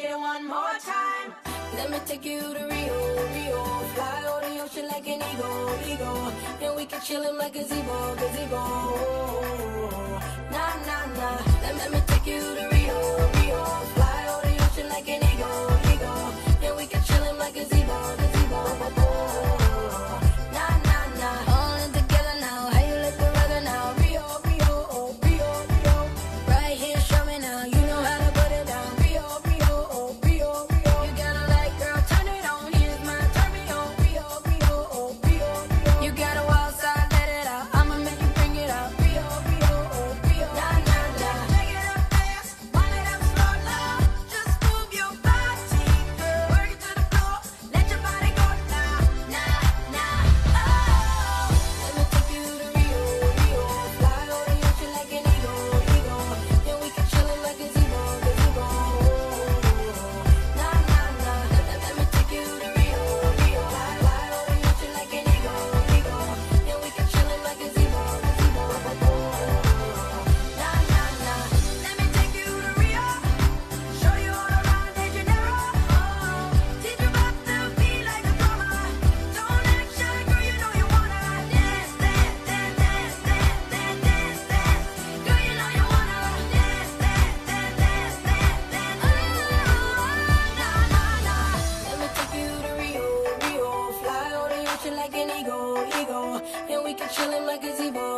it one more time. Let me take you to Rio, Rio. Fly over the ocean like an eagle, eagle. And we can chill in my gazebo, gazebo. Nah, nah, nah. Let me take you to Rio, Rio. Fly over the ocean like an eagle, eagle. And we can chill in my gazebo, gazebo. Nah, nah, nah. All in together now. How you like the weather now? Rio, Rio, oh, Rio, Rio. Right here, show me now. You know how to put it down. Rio, Rio, oh, Rio, Rio. You got a light, girl, turn it on. Here's my turn me on. Rio, Rio, oh, Rio, Rio. You got a wild side, let it out. I'ma make you bring it out. Rio, Rio, oh, Rio. Nah, nah, nah. Take it up fast, wind it up slow, now. Just move your body, girl. Work it to the floor. Let your body go now, nah, nah. Oh, let me take you to Rio, Rio. Fly over the ocean like an eagle, eagle. Then we can chill in my gazebo, gazebo. Nah, nah, nah. Let me take you to Rio, Rio. Fly over the ocean like an eagle, eagle. Then we can chill in my gazebo, gazebo. Nah, nah, nah. Let me take you to Rio. Show you all around De Janeiro. Teach you about the beat like a drummer. Don't act shy, girl, you know you wanna dance, dance, dance, dance, dance, dance, dance, dance. Girl, you know you wanna dance, dance, dance, dance, dance, dance. Nah, nah, nah. Let me take you to Rio, Rio. Fly over the ocean like an eagle, eagle. And we can chill in my gazebo,